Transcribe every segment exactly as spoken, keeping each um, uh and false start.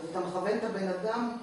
אז אתה מכוון את הבן אדם?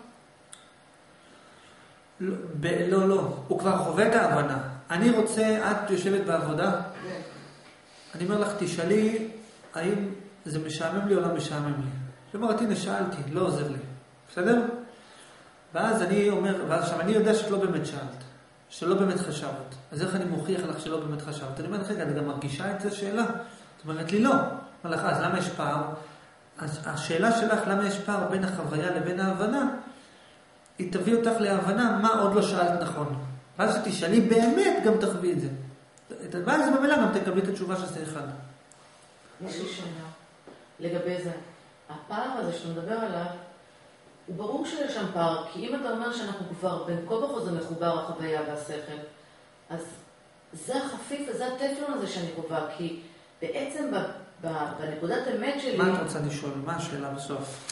לא, ב- לא, לא. הוא כבר חווה את ההבנה. אני רוצה, את יושבת בעבודה? כן. אני אומר לך, תשאלי, האם זה משעמם לי או לא משעמם לי? שאומרת, הנה, שאלתי, לא עוזר לי. בסדר? ואז אני אומר, ואז עכשיו אני יודע שאת לא באמת שאלת, שלא באמת חשבת. אז איך אני מוכיח לך שלא באמת חשבת? אני אומר לך, אני גם מרגישה את זה שאלה. את אומרת לי, לא. אומר לך, אז למה יש פער? אז השאלה שלך, למה יש פער בין החוויה לבין ההבנה, היא תביא אותך להבנה מה עוד לא שאלת נכון. ואז שתשאלי באמת גם תחווי את זה. ואז במילא גם תקבלי את התשובה שזה אחד. יש לי שאלה לגבי זה. הפער הזה שאתה מדבר עליו, הוא ברור שיש שם פער, כי אם אתה אומר שאנחנו כבר בין כה וכה זה מחובר החוויה והשכל, אז זה החפיף וזה הטפלון הזה שאני קובע, כי בעצם ב- ב- בנקודת אמת שלי... מה את רוצה לשאול? מה השאלה בסוף?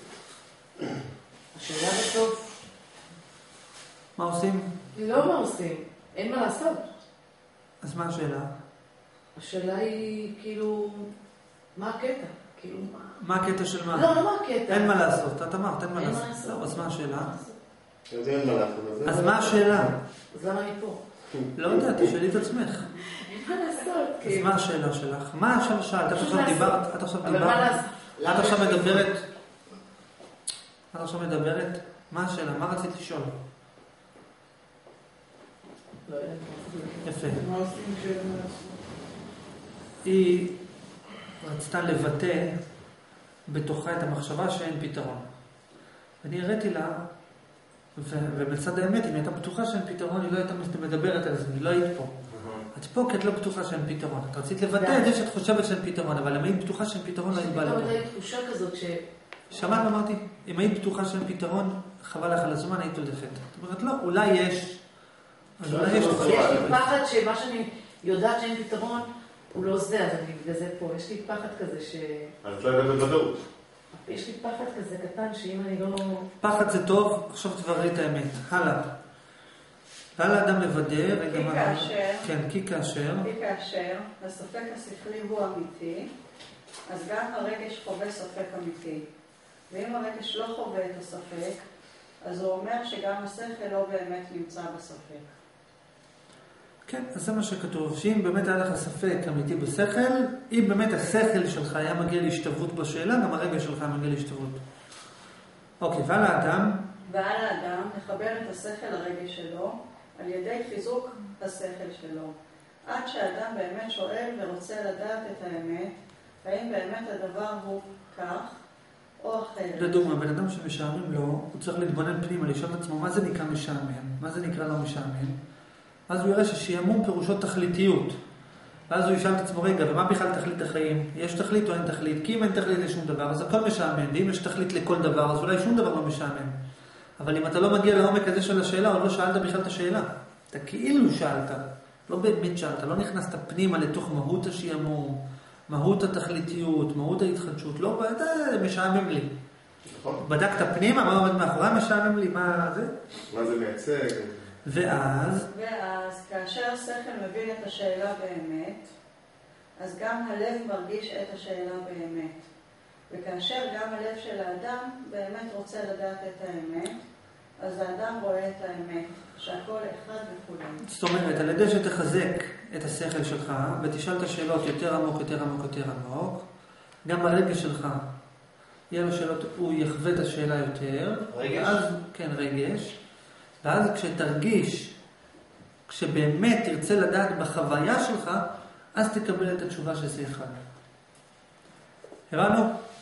השאלה בסוף... מה עושים? לא מה עושים, אין מה לעשות. אז מה השאלה? השאלה היא כאילו, מה הקטע? כאילו מה... מה הקטע של מה? לא, לא מה הקטע. אין מה לעשות, את אמרת, אין מה אין מה לעשות. לעשות. לא, אז מה השאלה? אין מה לעשות. אז מה השאלה? אז למה אני פה? לא יודע, תשאלי את עצמך. אין מה לעשות. אז מה השאלה שלך? מה עכשיו שאלת? את עכשיו דיברת? את עכשיו אבל מה דיברת? לעשות? את עכשיו מדברת? את עכשיו מדברת? מה השאלה? מה רצית לשאול? לא יודעת. יפה. מה עושים שאין מה לעשות? היא רצתה לבטא בתוכה את המחשבה שאין פתרון. אני הראיתי לה, ו- ובצד האמת, אם היא הייתה בטוחה שאין פתרון, היא לא הייתה מדברת על זה, היא לא היית פה. את פה כי את לא בטוחה שאין פתרון. את רצית לבטא את זה שאת חושבת שאין פתרון, אבל אם היית בטוחה שאין פתרון, לא היית באה פתאום לפה. הייתה לי תחושה כזאת ש... שמעת, אמרתי, אם היית בטוחה שאין פתרון, חבל לך על הזמן, היית הולכת. זאת אומרת, לא, אולי יש, אז אולי יש... יש לי פחד שמה שאני יודעת שאין פתרון, הוא לא זה, אז אני בגלל זה פה. יש לי פחד כזה ש... אז לא יודעת בוודאות. יש לי פחד כזה קטן שאם אני לא... פחד זה טוב, עכשיו תבררי את האמת. הלאה. ועל האדם לוודא, רגע כי מה... כאשר, כן, כי כאשר... כי כאשר הספק השכלי הוא אמיתי, אז גם הרגש חווה ספק אמיתי. ואם הרגש לא חווה את הספק, אז הוא אומר שגם השכל לא באמת נמצא בספק. כן, אז זה מה שכתוב, שאם באמת היה לך ספק אמיתי בשכל, אם באמת השכל שלך היה מגיע להשתוות בשאלה, גם הרגש שלך מגיע להשתוות. אוקיי, ועל האדם... ועל האדם לחבר את השכל לרגש שלו, על ידי חיזוק השכל שלו. עד שהאדם באמת שואל ורוצה לדעת את האמת, האם באמת הדבר הוא כך או אחרת. לדוגמה, בן אדם שמשעמם לו, הוא צריך להתבונן פנימה, לשאול את עצמו, מה זה נקרא משעמם? מה זה נקרא לא משעמם? אז הוא יראה ששיעמום פירושו תכליתיות. ואז הוא ישאל את עצמו, רגע, ומה בכלל תכלית החיים? יש תכלית או אין תכלית? כי אם אין תכלית לשום דבר, אז הכל משעמם. ואם יש תכלית לכל דבר, אז אולי שום דבר לא משעמם. אבל אם אתה לא מגיע לעומק הזה של השאלה, עוד לא שאלת בכלל את השאלה. אתה כאילו שאלת, לא באמת שאלת, לא נכנסת פנימה לתוך מהות השיעמום, מהות התכליתיות, מהות ההתחדשות. לא, זה משעמם לי. נכון. בדקת פנימה, מה עומד מאחורי משעמם לי, מה זה? מה זה מייצג? ואז... ואז כאשר השכל מבין את השאלה באמת, אז גם הלב מרגיש את השאלה באמת. וכאשר גם הלב של האדם באמת רוצה לדעת את האמת, אז האדם רואה את האמת, שהכל אחד וכולם. זאת אומרת, על ידי שתחזק את השכל שלך ותשאל את השאלות יותר עמוק, יותר עמוק, יותר עמוק, גם הרגש שלך יהיה לו שאלות, הוא יחווה את השאלה יותר. רגש? ואז, כן, רגש. ואז כשתרגיש, כשבאמת תרצה לדעת בחוויה שלך, אז תקבל את התשובה שזה אחד. הבנו?